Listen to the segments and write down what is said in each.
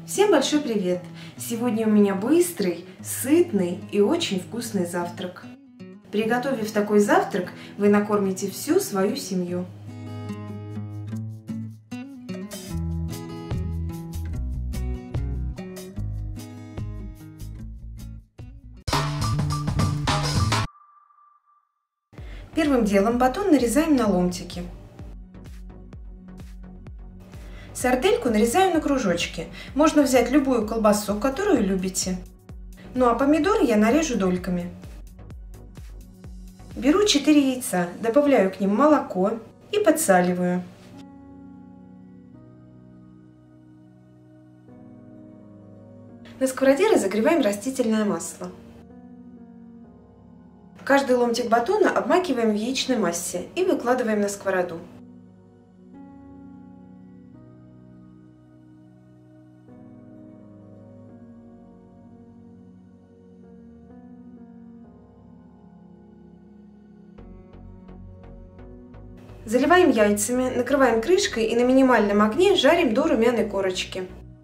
Всем большой привет! Сегодня у меня быстрый, сытный и очень вкусный завтрак. Приготовив такой завтрак, вы накормите всю свою семью. Первым делом батон нарезаем на ломтики. Сардельку нарезаю на кружочки. Можно взять любую колбасу, которую любите. Ну а помидоры я нарежу дольками. Беру 4 яйца, добавляю к ним молоко и подсаливаю. На сковороде разогреваем растительное масло. Каждый ломтик батона обмакиваем в яичной массе и выкладываем на сковороду. Заливаем яйцами, накрываем крышкой и на минимальном огне жарим до румяной корочки.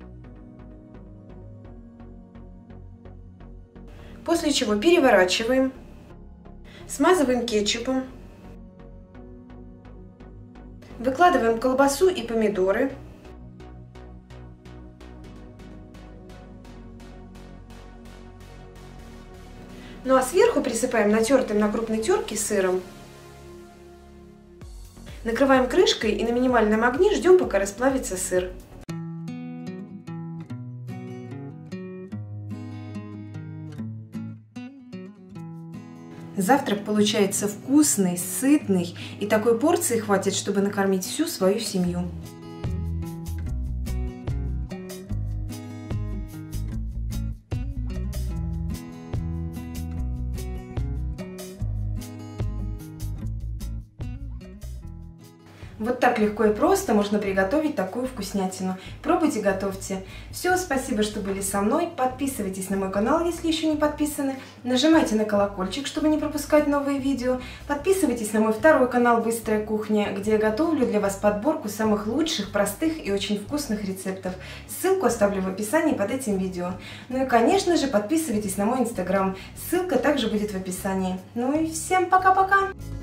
После чего переворачиваем, смазываем кетчупом, выкладываем колбасу и помидоры. Ну а сверху присыпаем натертым на крупной терке сыром. Накрываем крышкой и на минимальном огне ждем, пока расплавится сыр. Завтрак получается вкусный, сытный, и такой порции хватит, чтобы накормить всю свою семью. Вот так легко и просто можно приготовить такую вкуснятину. Пробуйте, готовьте. Все, спасибо, что были со мной. Подписывайтесь на мой канал, если еще не подписаны. Нажимайте на колокольчик, чтобы не пропускать новые видео. Подписывайтесь на мой второй канал «Быстрая кухня», где я готовлю для вас подборку самых лучших, простых и очень вкусных рецептов. Ссылку оставлю в описании под этим видео. Ну и, конечно же, подписывайтесь на мой инстаграм. Ссылка также будет в описании. Ну и всем пока-пока!